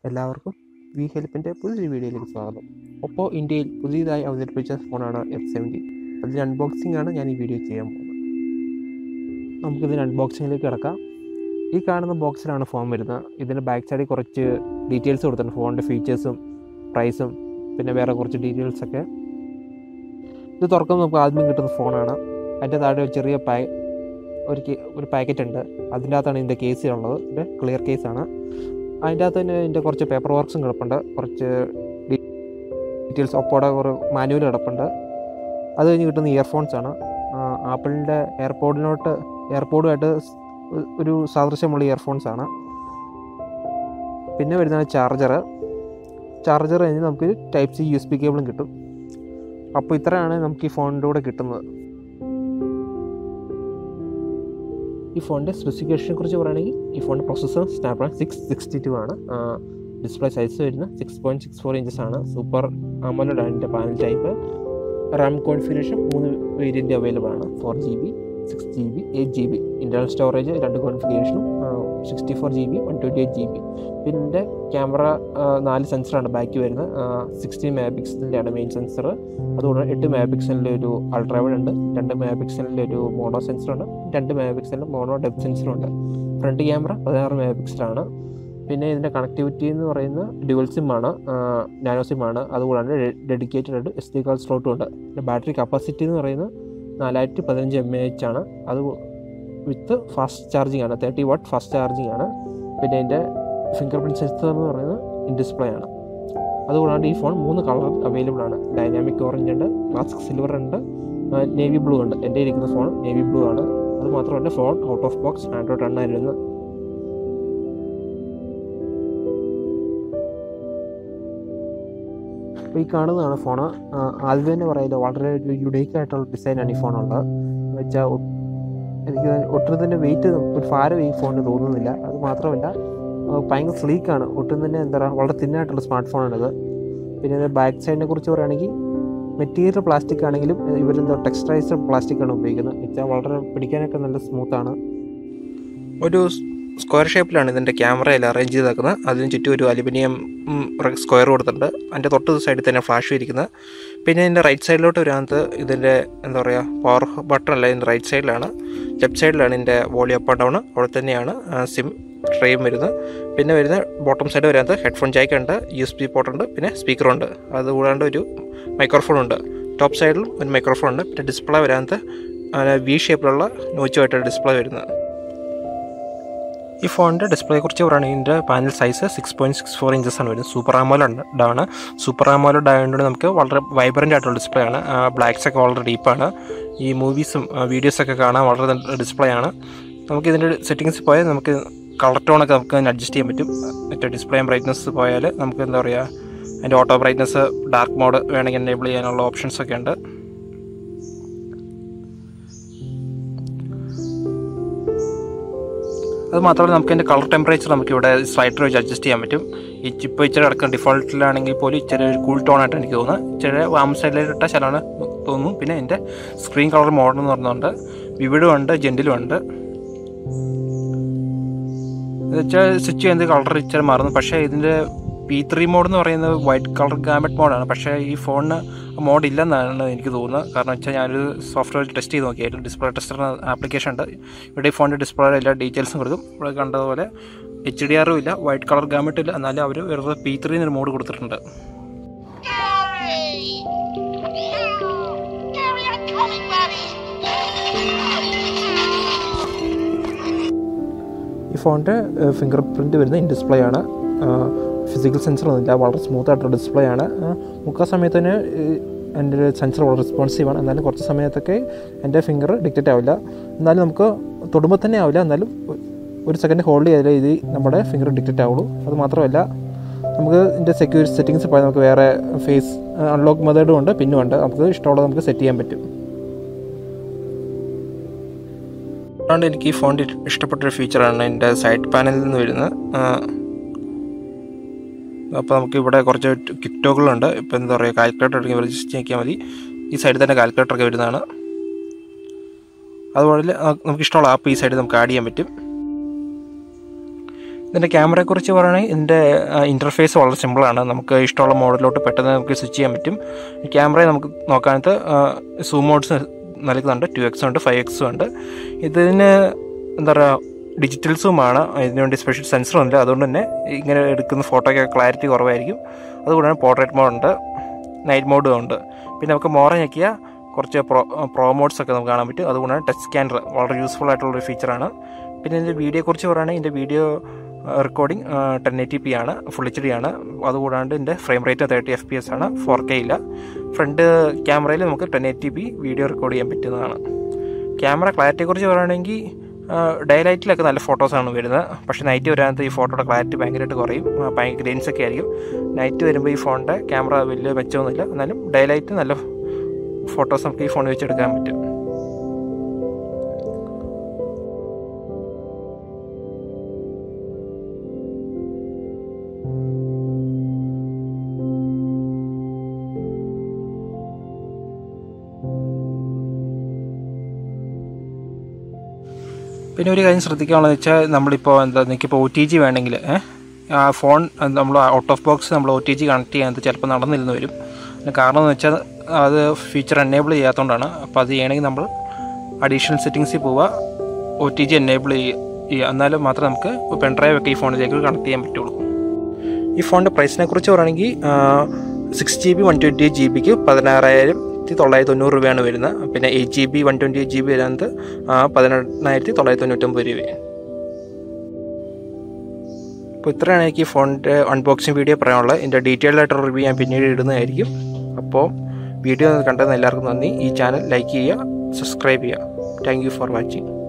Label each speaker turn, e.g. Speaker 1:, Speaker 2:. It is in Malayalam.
Speaker 1: എല്ലാവർക്കും വി ഹെൽപ്പിൻ്റെ പുതിയൊരു വീഡിയോയിലേക്ക് സ്വാഗതം. ഒപ്പോ ഇന്ത്യയിൽ പുതിയതായി അവതരിപ്പിച്ച ഫോണാണ് F17. അതിൻ്റെ അൺബോക്സിംഗ് ആണ് ഞാൻ ഈ വീഡിയോ ചെയ്യാൻ പോകുന്നത്. നമുക്കിതിൻ്റെ അൺബോക്സിങ്ങിലേക്ക് കിടക്കാം. ഈ കാണുന്ന ബോക്സിലാണ് ഫോൺ വരുന്നത്. ഇതിൻ്റെ ബാക്ക് സൈഡിൽ കുറച്ച് ഡീറ്റെയിൽസ് കൊടുത്തിട്ടുണ്ട്, ഫോണിൻ്റെ ഫീച്ചേഴ്സും പ്രൈസും പിന്നെ വേറെ കുറച്ച് ഡീറ്റെയിൽസൊക്കെ. ഇത് തുറക്കുമ്പോൾ നമുക്ക് ആദ്യം കിട്ടുന്ന ഫോണാണ്. അതിൻ്റെ താഴെ ഒരു ചെറിയ ഒരു പാക്കറ്റ് ഉണ്ട്. അതിൻ്റെ അകത്താണ് ഇതിൻ്റെ കേസ് ഉള്ളത്. ഇത് ക്ലിയർ കേസാണ്. അതിൻ്റെ അകത്ത് തന്നെ ഇതിൻ്റെ കുറച്ച് പേപ്പർ വർക്ക്സും കിടപ്പുണ്ട്, കുറച്ച് ഡീറ്റെയിൽസ്, ഒപ്പോടെ ഒരു മാനുവൽ കിടപ്പുണ്ട്. അത് കഴിഞ്ഞ് കിട്ടുന്ന ഇയർഫോൺസാണ്. ആപ്പിളിൻ്റെ എയർപോഡുമായിട്ട് ഒരു സാദൃശ്യമുള്ള ഇയർഫോൺസാണ്. പിന്നെ വരുന്നത് ചാർജർ കഴിഞ്ഞ് നമുക്ക് ടൈപ്പ് സി USB കേബിളും കിട്ടും. അപ്പോൾ ഇത്രയാണ് നമുക്ക് ഈ ഫോണിൻ്റെ കൂടെ കിട്ടുന്നത്. ഈ ഫോണിൻ്റെ സ്പെസിഫിക്കേഷനെ കുറിച്ച് പറയുകയാണെങ്കിൽ ഈ ഫോണിൻ്റെ പ്രോസസ്സർ സ്നാപ്ഡ്രാഗൺ 662 ആണ്. ഡിസ്പ്ലേ സൈസ് വരുന്നത് 6.64 ഇഞ്ചസ് ആണ്. സൂപ്പർ AMOLED ആണ് ഇതിൻ്റെ panel type. RAM configuration 3 variant available ആണ്. 4GB, 6GB, 8GB. Internal storage 2 കോൺഫിഗറേഷനും 64GB, 128GB. പിന്നെ ക്യാമറ 4 സെൻസറാണ് ബാക്കി വരുന്നത്. 16 മെഗാ പിക്സലിൻ്റെയാണ് മെയിൻ സെൻസർ. അതുകൂടാതെ 8 മെഗാ പിക്സലിൻ്റെ ഒരു അൾട്രാ വൈഡ് ഉണ്ട്, 2 മെഗാ പിക്സലിൻ്റെ ഒരു മോണോ സെൻസറുണ്ട്, 2 മെഗാ പിക്സലിൻ്റെ മോണോ ഡെപ്ത് സെൻസറുണ്ട്. ഫ്രണ്ട് ക്യാമറ 16 മെഗാ പിക്സലാണ്. പിന്നെ ഇതിൻ്റെ കണക്ടിവിറ്റി എന്ന് പറയുന്നത് ഡ്യുവൽ സിമ്മാണ്, നാനോ സിമ്മാണ്. അതുകൂടാതെ ഡെഡിക്കേറ്റഡ് SD കാർഡ് സ്ലോട്ടും ഉണ്ട്. പിന്നെ ബാറ്ററി കപ്പാസിറ്റി എന്ന് പറയുന്നത് 4015 mAh ആണ്. അത് വിത്ത് ഫാസ്റ്റ് ചാർജിങ് ആണ്, 30 വാട്ട് ഫാസ്റ്റ് ചാർജിങ് ആണ്. പിന്നെ ഇതിൻ്റെ ഫിംഗർ പ്രിൻറ്റ് സെൻസർ എന്ന് പറയുന്നത് ഇൻ ഡിസ്പ്ലേ ആണ്. അതുകൂടാണ്ട് ഈ ഫോൺ 3 കളർ അവൈലബിൾ ആണ്. ഡൈനാമിക് ഓറഞ്ച് ഉണ്ട്, ക്ലാസിക് സിൽവർ ഉണ്ട്, നേവി ബ്ലൂ ഉണ്ട്. എൻ്റെ ഇരിക്കുന്ന ഫോൺ നേവി ബ്ലൂ ആണ്. അത് മാത്രമല്ല phone out of box android 10 ആയിരുന്നു. അപ്പോൾ ഈ കാണുന്നതാണ് ഫോണ്. ആദ്യം തന്നെ പറയുന്നത് വളരെ ഒരു യുണീക്ക് ആയിട്ടുള്ള ഡിസൈനാണ് ഈ ഫോണുള്ളത്. എന്ന് വെച്ചാൽ എനിക്ക് ഒട്ടും തന്നെ വെയിറ്റ്, ഒരു ഭാരം ഈ ഫോണിന് തോന്നുന്നില്ല. അത് മാത്രമല്ല ഭയങ്കര സ്ലീക്കാണ്. ഒട്ടും തന്നെ എന്താ പറയുക, വളരെ തിന്നായിട്ടുള്ള സ്മാർട്ട് ഫോണാണിത്. പിന്നെ ഇത് ബാക്ക് സൈഡിനെ കുറിച്ച് പറയുകയാണെങ്കിൽ മെറ്റീരിയൽ പ്ലാസ്റ്റിക് ആണെങ്കിലും ഇവരെന്തോ ടെക്സ്റ്ററൈസ്ഡ് പ്ലാസ്റ്റിക്കാണ് ഉപയോഗിക്കുന്നത്. വെച്ചാൽ വളരെ പിടിക്കാനൊക്കെ നല്ല സ്മൂത്താണ്. ഒരു സ്ക്വയർ ഷേപ്പിലാണ് ഇതിൻ്റെ ക്യാമറയിൽ അറേഞ്ച് ചെയ്തേക്കുന്നത്. അതിന് ചുറ്റും ഒരു അലുമിനിയം സ്ക്വയർ കൊടുത്തിട്ടുണ്ട്. അതിൻ്റെ തൊട്ട് സൈഡിൽ തന്നെ ഫ്ലാഷ് ഇരിക്കുന്നത്. പിന്നെ ഇതിൻ്റെ റൈറ്റ് സൈഡിലോട്ട് വരാനത്ത് ഇതിൻ്റെ എന്താ പറയുക, പവർ ബട്ടൺ അല്ല, ഇതിൻ്റെ റൈറ്റ് സൈഡിലാണ്. ലെഫ്റ്റ് സൈഡിലാണ് ഇതിൻ്റെ വോളിയം അപ്പ് ആൻഡ് ഡൗൺ. അവിടെ തന്നെയാണ് സിം ട്രേയും വരുന്നത്. പിന്നെ വരുന്ന ബോട്ടം സൈഡ് വരാനത്ത് ഹെഡ്ഫോൺ ജാക്ക് ഉണ്ട്, USB പോർട്ടുണ്ട്, പിന്നെ സ്പീക്കറുണ്ട്. അതുകൂടാണ്ട് ഒരു മൈക്രോഫോണുണ്ട്. ടോപ്പ് സൈഡിലും ഒരു മൈക്രോഫോൺ ഉണ്ട്. പിന്നെ ഡിസ്പ്ലേ വരാനത്ത് V ഷേപ്പിലുള്ള നോച്ചുമായിട്ടാണ് ഡിസ്പ്ലേ വരുന്നത്. ഈ ഫോണിൻ്റെ ഡിസ്പ്ലേയെ കുറിച്ച് പറയുകയാണെങ്കിൽ ഇതിൻ്റെ പാനൽ സൈസ് 6.64 ഇഞ്ചസ് ആണ് വരുന്നത്. സൂപ്പർ AMOLED ആണ്. സൂപ്പർ AMOLED ആയതുകൊണ്ട് നമുക്ക് വളരെ വൈബ്രൻ്റ് ആയിട്ടുള്ള ഡിസ്പ്ലേ ആണ്. ബ്ലാക്ക്സൊക്കെ വളരെ ഡീപ്പാണ്. ഈ മൂവീസും വീഡിയോസൊക്കെ കാണാൻ വളരെ ഡിസ്പ്ലേ ആണ്. നമുക്ക് ഇതിൻ്റെ സെറ്റിങ്സ് പോയാൽ നമുക്ക് കളർ ടോണൊക്കെ നമുക്ക് അഡ്ജസ്റ്റ് ചെയ്യാൻ പറ്റും. മറ്റേ ഡിസ്പ്ലേ ബ്രൈറ്റ്നസ് പോയാൽ നമുക്ക് എന്താ പറയുക, അതിൻ്റെ ഓട്ടോ ബ്രൈറ്റ്നസ്, ഡാർക്ക് മോഡ് വേണമെങ്കിൽ എനേബിൾ ചെയ്യാനുള്ള ഓപ്ഷൻസൊക്കെ ഉണ്ട്. അത് മാത്രമല്ല നമുക്ക് അതിൻ്റെ കളർ ടെമ്പറേച്ചർ നമുക്ക് ഇവിടെ സ്ലൈഡർ വെച്ച് അഡ്ജസ്റ്റ് ചെയ്യാൻ പറ്റും. ഈ ചിപ്പ് ഇച്ചിരി അടക്കം ഡിഫോൾട്ടിലാണെങ്കിൽ പോലും ഇച്ചിരി ഒരു കൂൾ ടോണായിട്ട് എനിക്ക് തോന്നുന്നത്. ഇച്ചിരി വാം സൈഡിലേക്ക് ഇട്ട ശലമാണ് തോന്നുന്നു. പിന്നെ ഇതിൻ്റെ സ്ക്രീൻ കളർ മോഡ് എന്ന് പറഞ്ഞുകൊണ്ട് വിവിഡും ഉണ്ട്, ജെൻറ്റിലും ഉണ്ട്. എന്ന് വെച്ചാൽ സ്വിച്ച് ചെയ്യുന്നത് കളർ ഇച്ചിരി മാറുന്നു. പക്ഷേ ഇതിൻ്റെ P3 മോഡ് എന്ന് പറയുന്നത് വൈറ്റ് കളർ ഗാമറ്റ് മോഡാണ്. പക്ഷേ ഈ ഫോണിന് മോഡ് ഇല്ലെന്നാണ് എനിക്ക് തോന്നുന്നത്. കാരണം വെച്ചാൽ ഞാനൊരു സോഫ്റ്റ്വെയർ ടെസ്റ്റ് ചെയ്ത് നോക്കിയായിരുന്നു. ഡിസ്പ്ലേ ടെസ്റ്റർ ആപ്ലിക്കേഷൻ ഉണ്ട്. ഇവിടെ ഈ ഫോണിൻ്റെ ഡിസ്പ്ലേയുടെ എല്ലാ ഡീറ്റെയിൽസും കൊടുക്കും. ഇവിടെ കണ്ടതുപോലെ HDR ഇല്ല, വൈറ്റ് കളർ ഗാമറ്റും ഇല്ല. എന്നാലും അവർ വെറുതെ P3 എന്നൊരു മോഡ് കൊടുത്തിട്ടുണ്ട്. ഈ ഫോണിൻ്റെ ഫിംഗർ പ്രിൻറ്റ് വരുന്നത് ഇൻ ഡിസ്പ്ലേ ആണ്. ഫിസിക്കൽ സെൻസർ ഒന്നുമില്ല, വളരെ സ്മൂത്ത് ആയിട്ടുള്ള ഡിസ്പ്ലേ ആണ്. മുക്കാൽ സമയത്തിന് എൻ്റെ സെൻസർ വളരെ റെസ്പോൺസീവാണ്. എന്നാലും കുറച്ച് സമയത്തൊക്കെ എൻ്റെ ഫിംഗർ ഡിറ്റക്റ്റ് ആവില്ല. എന്നാലും നമുക്ക് തൊടുമ്പോൾ തന്നെ ആവില്ല. എന്നാലും ഒരു സെക്കൻഡ് ഹോൾഡ് ചെയ്താലേ ഇത് നമ്മുടെ ഫിംഗർ ഡിറ്റക്റ്റ് ആവുള്ളൂ. അത് മാത്രമല്ല നമുക്ക് ഇതിൻ്റെ സെക്യൂരിറ്റി സെറ്റിങ്സ് പോയാൽ നമുക്ക് വേറെ ഫേസ് അൺലോക്ക് മെത്തേഡും ഉണ്ട്, പിന്നും ഉണ്ട്. നമുക്ക് ഇഷ്ടമുള്ളത് നമുക്ക് സെറ്റ് ചെയ്യാൻ പറ്റും. അതുകൊണ്ട് എനിക്ക് ഈ ഫോണിൻ്റെ ഇഷ്ടപ്പെട്ടൊരു ഫീച്ചറാണ് ഇതിൻ്റെ സൈഡ് പാനലിൽ നിന്ന് വരുന്നത്. അപ്പോൾ നമുക്ക് ഇവിടെ കുറച്ച് ക്വിക്ക് ടോഗിളുണ്ട്. ഇപ്പോൾ എന്താ പറയുക, കാൽക്കുലേറ്റർ എടുക്കുമ്പോൾ ജസ്റ്റ് നോക്കിയാൽ മതി. ഈ സൈഡിൽ തന്നെ കാൽക്കുലേറ്ററൊക്കെ വരുന്നതാണ്. അതുപോലെ നമുക്ക് ഇഷ്ടമുള്ള ആപ്പ് ഈ സൈഡിൽ നമുക്ക് ആഡ് ചെയ്യാൻ പറ്റും.
Speaker 2: ഇതിൻ്റെ ക്യാമറയെക്കുറിച്ച് പറയുകയാണെങ്കിൽ ഇതിൻ്റെ ഇൻ്റർഫേസ് വളരെ സിമ്പിളാണ്. നമുക്ക് ഇഷ്ടമുള്ള മോഡിലോട്ട് പെട്ടെന്ന് നമുക്ക് സ്വിച്ച് ചെയ്യാൻ പറ്റും. ക്യാമറയെ നമുക്ക് നോക്കാനത്ത് സൂം മോഡ്സ് നൽകുന്നുണ്ട്. 2x ഉണ്ട്, 5x ഉണ്ട്. ഇതിന് എന്താ പറയുക, ഡിജിറ്റൽ സൂമാണ്. ഇതിനുവേണ്ടി സ്പെഷ്യൽ സെൻസറൊന്നുമില്ല. അതുകൊണ്ട് തന്നെ ഇങ്ങനെ എടുക്കുന്ന ഫോട്ടോയ്ക്ക് ക്ലാരിറ്റി കുറവായിരിക്കും. അതുകൊണ്ടാണ് പോർട്രേറ്റ് മോഡുണ്ട്, നൈറ്റ് മോഡും ഉണ്ട്. പിന്നെ നമുക്ക് മോറെ ഞെക്കിയാൽ കുറച്ച് പ്രോ മോഡ്സൊക്കെ നമുക്ക് കാണാൻ പറ്റും. അതുകൊണ്ടാണ് ടച്ച് സ്കാനർ വളരെ യൂസ്ഫുൾ ആയിട്ടുള്ളൊരു ഫീച്ചറാണ്. പിന്നെ ഇതിൻ്റെ വീഡിയോയെക്കുറിച്ച് പറയുകയാണെങ്കിൽ ഇതിൻ്റെ വീഡിയോ റെക്കോർഡിംഗ് 1080p ആണ്, ഫുൾ HD ആണ്. അതുകൂടാണ്ട് ഇതിൻ്റെ ഫ്രെയിം റേറ്റ് 30 FPS ആണ്, 4K ഇല്ല. ഫ്രണ്ട് ക്യാമറയിൽ നമുക്ക് 1080p വീഡിയോ റെക്കോർഡ് ചെയ്യാൻ പറ്റുന്നതാണ്. ക്യാമറ ക്ലാരിറ്റിയെക്കുറിച്ച് പറയുകയാണെങ്കിൽ ഡേ ലൈറ്റിലൊക്കെ നല്ല ഫോട്ടോസാണ് വരുന്നത്. പക്ഷേ നൈറ്റ് വരാനത്ത് ഈ ഫോട്ടോയുടെ ക്ലാരിറ്റി ഭയങ്കരമായിട്ട് കുറയും, ഭയങ്കര ഗ്രെയിൻസൊക്കെ ആയിരിക്കും. നൈറ്റ് വരുമ്പോൾ ഈ ഫോണിൻ്റെ ക്യാമറ വലിയ മെച്ചമൊന്നുമില്ല. എന്നാലും ഡേ ലൈറ്റ് നല്ല ഫോട്ടോസ് നമുക്ക് ഈ ഫോണിൽ വെച്ചെടുക്കാൻ പറ്റും. പിന്നെ ഒരു കാര്യം ശ്രദ്ധിക്കാനുള്ളതെന്ന് വെച്ചാൽ, നമ്മളിപ്പോൾ നിങ്ങൾക്കിപ്പോൾ OTG വേണമെങ്കിൽ ആ ഫോൺ നമ്മൾ ഔട്ട് ഓഫ് ബോക്സ് നമ്മൾ OTG കണക്ട് ചെയ്യാൻ ചിലപ്പോൾ നടന്നിരുന്നു വരും. കാരണം എന്ന് വെച്ചാൽ അത് ഫീച്ചർ എനേബിൾ ചെയ്യാത്തതുകൊണ്ടാണ്. അപ്പോൾ അത് ചെയ്യണമെങ്കിൽ നമ്മൾ അഡീഷണൽ സെറ്റിങ്സിൽ പോവുക, OTG എനേബിൾ ചെയ്യുക. എന്നാലും മാത്രമേ നമുക്ക് പെൻഡ്രൈവ് ഒക്കെ ഈ ഫോണിലേക്ക് കണക്ട് ചെയ്യാൻ പറ്റുള്ളൂ. ഈ ഫോണിൻ്റെ പ്രൈസിനെ കുറിച്ച് പറയുകയാണെങ്കിൽ 6GB 128GB 16,990 രൂപയാണ് വരുന്നത്. പിന്നെ 8GB 128GB വരുന്നത് 18,999 രൂപയാണ്. അപ്പോൾ ഇത്രയാണ് എനിക്ക് ഈ ഫോണിൻ്റെ അൺബോക്സിങ് വീഡിയോ പറയാനുള്ളത്. ഇതിൻ്റെ ഡീറ്റെയിൽഡ് ആയിട്ടുള്ള റിവ്യൂ ഞാൻ പിന്നീട് ഇടുന്നതായിരിക്കും. അപ്പോൾ വീഡിയോ കണ്ടതിന് എല്ലാവർക്കും നന്ദി. ഈ ചാനൽ ലൈക്ക് ചെയ്യുക, സബ്സ്ക്രൈബ് ചെയ്യുക. Thank you for watching.